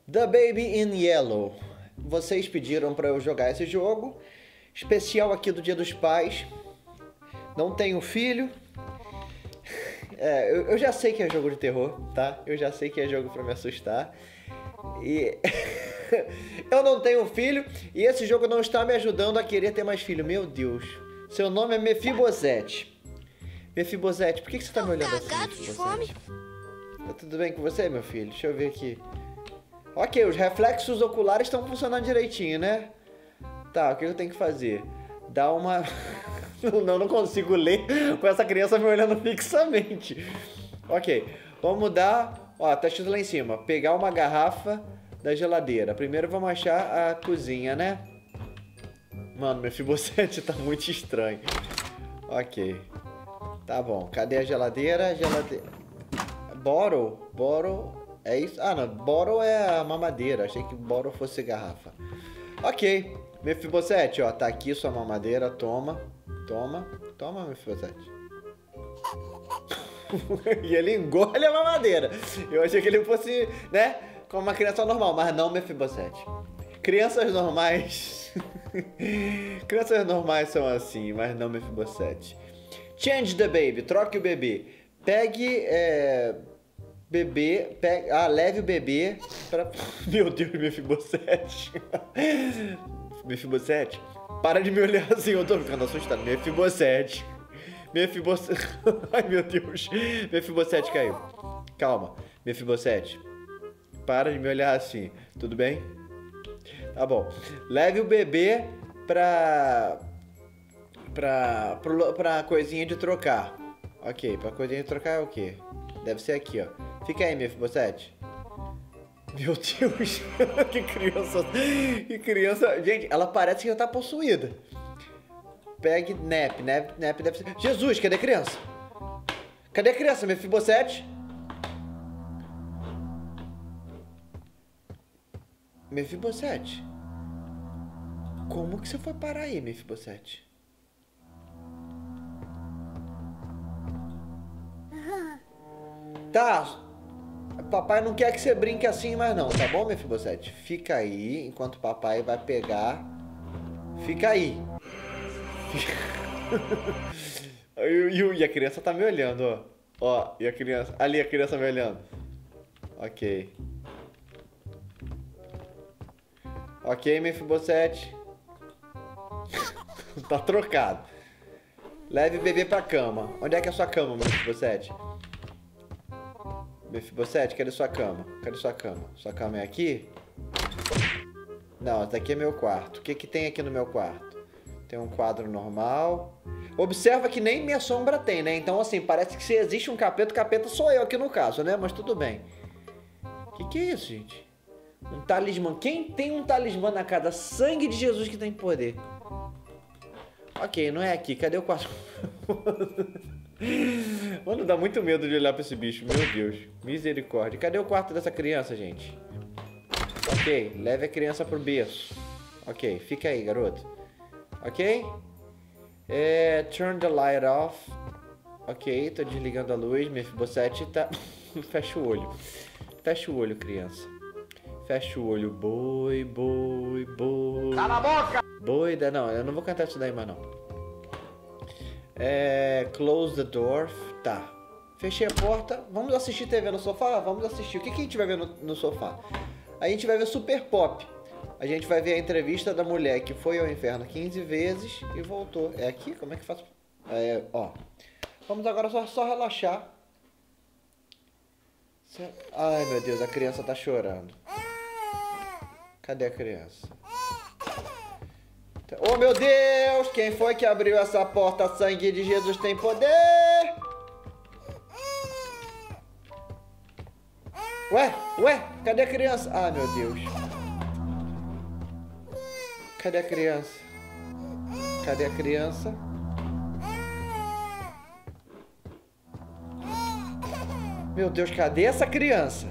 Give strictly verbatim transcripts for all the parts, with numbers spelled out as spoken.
The Baby in Yellow. Vocês pediram para eu jogar esse jogo. Especial aqui do Dia dos Pais. Não tenho filho. É, eu, eu já sei que é jogo de terror, tá? Eu já sei que é jogo pra me assustar. E... eu não tenho filho. E esse jogo não está me ajudando a querer ter mais filho. Meu Deus. Seu nome é Mefibosete. Mefibosete, por que, que você tá me olhando assim, Mefibosete? Tá tudo bem com você, meu filho? Deixa eu ver aqui. Ok, os reflexos oculares estão funcionando direitinho, né? Tá, o que eu tenho que fazer? Dar uma... não, não consigo ler com essa criança me olhando fixamente. Ok, vamos mudar. Ó, tá escrito lá em cima. Pegar uma garrafa da geladeira. Primeiro vamos achar a cozinha, né? Mano, meu Mefibosete tá muito estranho. Ok. Tá bom, cadê a geladeira? Geladeira... Bottle? Bottle... É isso? Ah, não. Bottle é a mamadeira. Achei que bottle fosse garrafa. Ok. Mefibosete, ó. Tá aqui sua mamadeira. Toma. Toma. Toma, Mefibosete. E ele engole a mamadeira. Eu achei que ele fosse, né? Como uma criança normal. Mas não, Mefibosete. Crianças normais... Crianças normais são assim. Mas não, Mefibosete. Change the baby. Troque o bebê. Pegue... É... Bebê, pega, ah, leve o bebê pra... Meu Deus, Mefibosete. Mefibosete, para de me olhar assim, eu tô ficando assustado. Mefibosete. Mefibosete. Ai, meu Deus. Mefibosete caiu. Calma, Mefibosete. Para de me olhar assim, tudo bem? Tá bom. Leve o bebê pra... Pra... Pra coisinha de trocar. Ok, pra coisinha de trocar é o quê? Deve ser aqui, ó. Fica aí, Mefibosete. Meu Deus. Que criança. Que criança. Gente, ela parece que já tá possuída. Pegue Nap. Nap, Nap deve ser... Jesus, cadê a criança? Cadê a criança, Mefibosete? Mefibosete. Como que você foi parar aí, Mefibosete? Tá. Papai não quer que você brinque assim mais não, tá bom, Mefibosete? Fica aí, enquanto o papai vai pegar. Fica aí. E a criança tá me olhando, ó. Ó, e a criança... Ali a criança me olhando. Ok. Ok, Mefibosete. Tá trocado. Leve o bebê pra cama. Onde é que é a sua cama, Mefibosete? Mefibosete, cadê sua cama? Cadê sua cama? Sua cama é aqui? Não, essa daqui é meu quarto. O que que tem aqui no meu quarto? Tem um quadro normal. Observa que nem minha sombra tem, né? Então, assim, parece que se existe um capeta, o capeta sou eu aqui no caso, né? Mas tudo bem. O que que é isso, gente? Um talismã. Quem tem um talismã na casa? Sangue de Jesus que tem poder. Ok, não é aqui. Cadê o quarto? Mano, dá muito medo de olhar pra esse bicho. Meu Deus. Misericórdia. Cadê o quarto dessa criança, gente? Ok, leve a criança pro berço. Ok, fica aí, garoto. Ok? É, turn the light off. Ok, tô desligando a luz. Mefibosete tá... Fecha o olho. Fecha o olho, criança. Fecha o olho. Boi, boi, boi. Cala a boca! Boi, da... não, eu não vou cantar isso daí mais não. É, close the door. Tá. Fechei a porta. Vamos assistir T V no sofá? Vamos assistir. O que, que a gente vai ver no, no sofá? A gente vai ver Super Pop. A gente vai ver a entrevista da mulher que foi ao inferno quinze vezes e voltou. É aqui? Como é que faz? É, ó. Vamos agora só, só relaxar. Ai, meu Deus, a criança tá chorando. Cadê a criança? Oh, meu Deus! Quem foi que abriu essa porta? Sangue de Jesus tem poder! Ué? Ué? Cadê a criança? Ah, meu Deus. Cadê a criança? Cadê a criança? Meu Deus, cadê essa criança?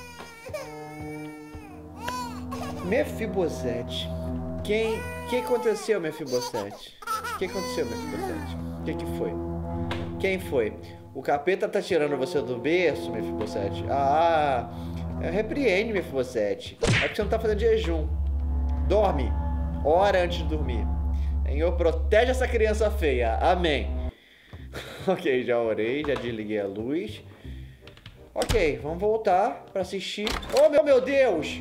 Mefibosete. Quem... O que aconteceu, Mefibosete? O que aconteceu, Mefibosete? O que que foi? Quem foi? O capeta tá tirando você do berço, Mefibosete? Ah, Repreende, Mefibosete. É porque você não tá fazendo jejum. Dorme. Ora antes de dormir. Senhor, protege essa criança feia. Amém. Ok, já orei, já desliguei a luz. Ok, vamos voltar pra assistir. Oh, meu, meu Deus!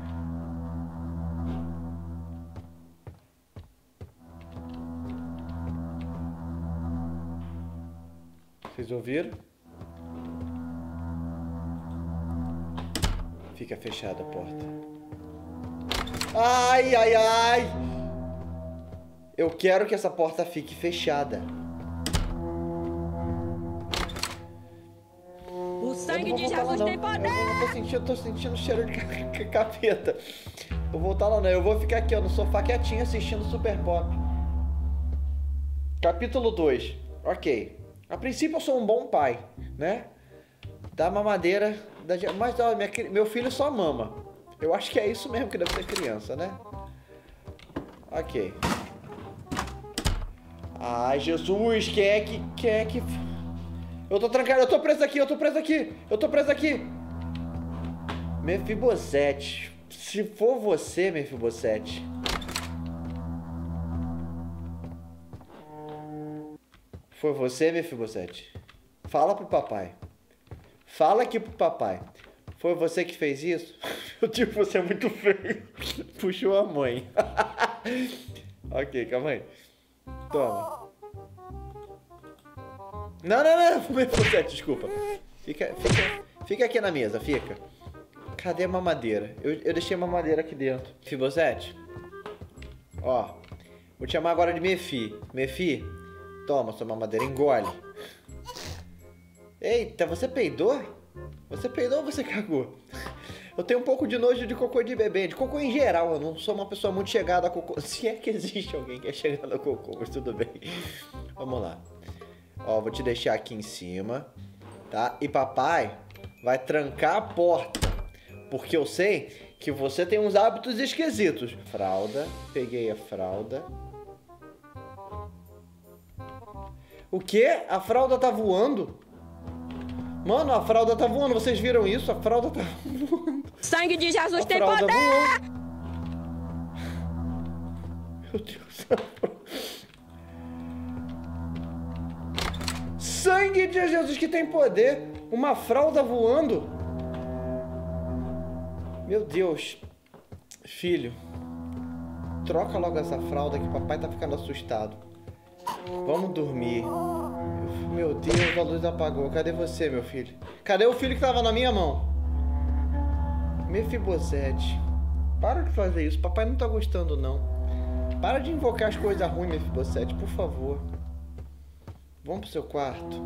Vocês ouviram? Fica fechada a porta. Ai, ai, ai! Eu quero que essa porta fique fechada. O sangue de Jesus tem poder! Eu não tô sentindo, tô sentindo cheiro de capeta. Vou voltar lá não, eu vou ficar aqui ó, no sofá quietinho assistindo Super Pop. Capítulo dois. Ok. A princípio eu sou um bom pai, né? Dá mamadeira, dá... mas ó, minha... meu filho só mama. Eu acho que é isso mesmo que deve ser criança, né? Ok. Ai, Jesus, quem é que... Quem é que... Eu tô trancado, eu tô preso aqui, eu tô preso aqui, eu tô preso aqui. Mefibosete. Se for você, Mefibosete. Foi você, Mefibosete? Fala pro papai. Fala aqui pro papai. Foi você que fez isso? Eu digo que você é muito feio. Puxou a mãe. Ok, calma aí. Toma. Não, não, não. Mefibosete, desculpa. Fica, fica, fica aqui na mesa, fica. Cadê a mamadeira? Eu, eu deixei a mamadeira aqui dentro. Mefibosete. Ó. Vou te chamar agora de Mefi. Mefi. Toma sua mamadeira, engole. Eita, você peidou? Você peidou ou você cagou? Eu tenho um pouco de nojo de cocô de bebê, de cocô em geral. Eu não sou uma pessoa muito chegada a cocô. Se é que existe alguém que é chegado a cocô, mas tudo bem. Vamos lá. Ó, vou te deixar aqui em cima, tá? E papai vai trancar a porta, porque eu sei que você tem uns hábitos esquisitos. Fralda, peguei a fralda. O quê? A fralda tá voando? Mano, a fralda tá voando. Vocês viram isso? A fralda tá voando. Sangue de Jesus a tem fralda poder! Voou. Meu Deus. Sangue de Jesus que tem poder. Uma fralda voando. Meu Deus. Filho. Troca logo essa fralda que o papai tá ficando assustado. Vamos dormir. Meu Deus, a luz apagou. Cadê você, meu filho? Cadê o filho que tava na minha mão? Mefibosete. Para de fazer isso. Papai não tá gostando, não. Para de invocar as coisas ruins, Mefibosete, por favor. Vamos pro seu quarto.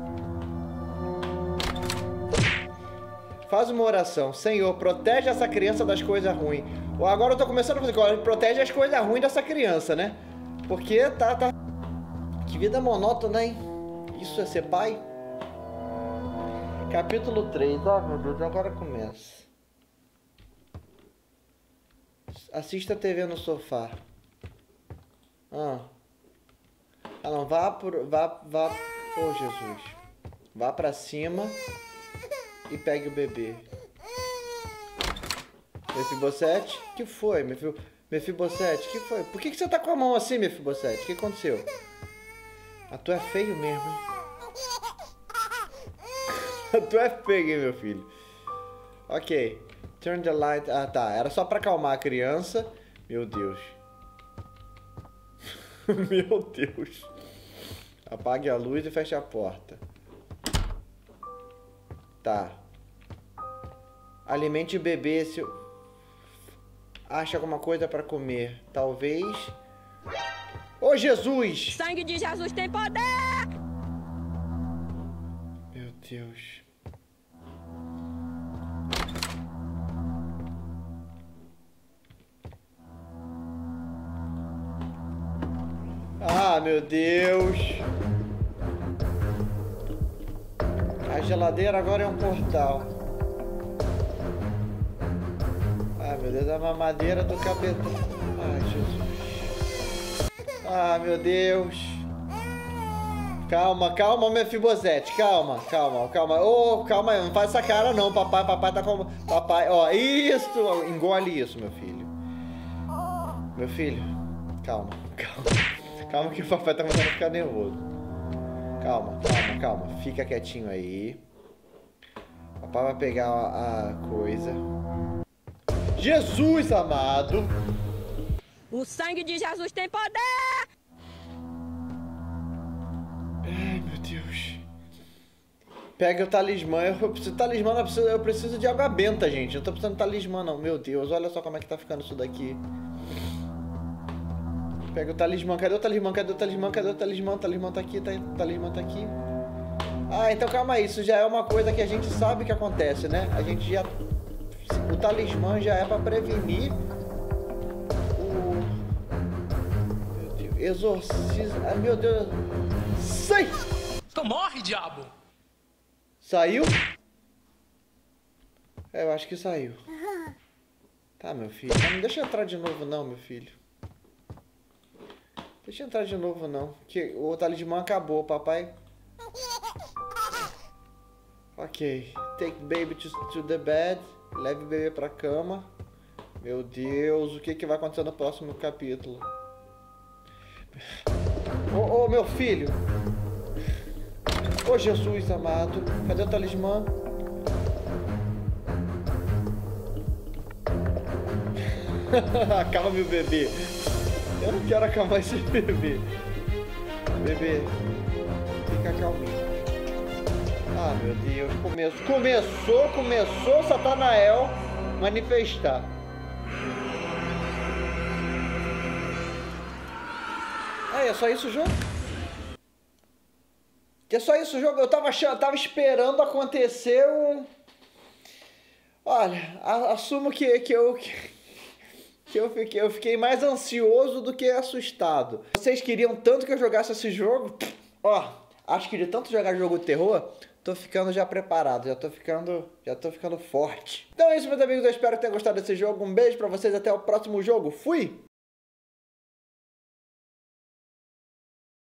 Faz uma oração. Senhor, protege essa criança das coisas ruins. Agora eu tô começando a fazer coisa. Protege as coisas ruins dessa criança, né? Porque tá, tá... Que vida monótona, hein? Isso é ser pai? Capítulo três. Ah, meu Deus, agora começa. Assista a T V no sofá. Ah. Ah, não. Vá por... Vá... Vá... Oh, Jesus. Vá pra cima e pegue o bebê. Mefibosete? Que foi, Mefibosete? Mefibosete, que foi? Por que, que você tá com a mão assim, Mefibosete? O que aconteceu? A tu é feio mesmo, hein? A tu é feio, hein, meu filho? Ok. Turn the light... Ah, tá. Era só pra acalmar a criança. Meu Deus. Meu Deus. Apague a luz e feche a porta. Tá. Alimente o bebê se... Acha alguma coisa pra comer. Talvez... Ô, Jesus! Sangue de Jesus tem poder! Meu Deus. Ah, meu Deus. A geladeira agora é um portal. Ah, meu Deus, a mamadeira do capeta. Ai, Jesus. Ah, meu Deus. Calma, calma, Mefibosete. Calma, calma, calma. Ô, oh, calma aí, não faz essa cara não, papai. Papai tá com... Papai, ó, isso. Engole isso, meu filho. Meu filho, calma, calma. Calma que o papai tá começando a ficar nervoso. Calma, calma, calma. Fica quietinho aí. Papai vai pegar a coisa. Jesus amado. O sangue de Jesus tem poder! Ai, meu Deus. Pega o talismã. Eu preciso de talismã, eu preciso, eu preciso de água benta, gente. Eu não tô precisando de talismã, não. Meu Deus, olha só como é que tá ficando isso daqui. Pega o talismã. Cadê o talismã? Cadê o talismã? Cadê o talismã? O talismã tá aqui, tá, o talismã tá aqui. Ah, então calma aí. Isso já é uma coisa que a gente sabe que acontece, né? A gente já... O talismã já é pra prevenir o... Meu Deus. Exorcismo... Ai, meu Deus... Sai! Então morre, diabo! Saiu? É, eu acho que saiu. Tá, meu filho. Não deixa eu entrar de novo não, meu filho. Deixa eu entrar de novo não. Que o talismã acabou, papai. Ok. Take baby to, to the bed. Leve o bebê pra cama. Meu Deus, o que, que vai acontecer no próximo capítulo? Ô, oh, oh, meu filho. Ô, oh, Jesus amado. Cadê o talismã? Acalme o bebê. Eu não quero acalmar esse bebê. Bebê, fica calminho. Ah, meu Deus. Começou, começou, começou Satanael manifestar. Ah, é só isso o jogo? É só isso o jogo? Eu tava, achando, eu tava esperando acontecer um... Olha, assumo que, que eu... Que... Que eu fiquei, eu fiquei mais ansioso do que assustado. Vocês queriam tanto que eu jogasse esse jogo? Ó, acho que de tanto jogar jogo de terror, tô ficando já preparado, já tô ficando, já tô ficando forte. Então é isso, meus amigos, eu espero que tenham gostado desse jogo. Um beijo pra vocês, até o próximo jogo. Fui!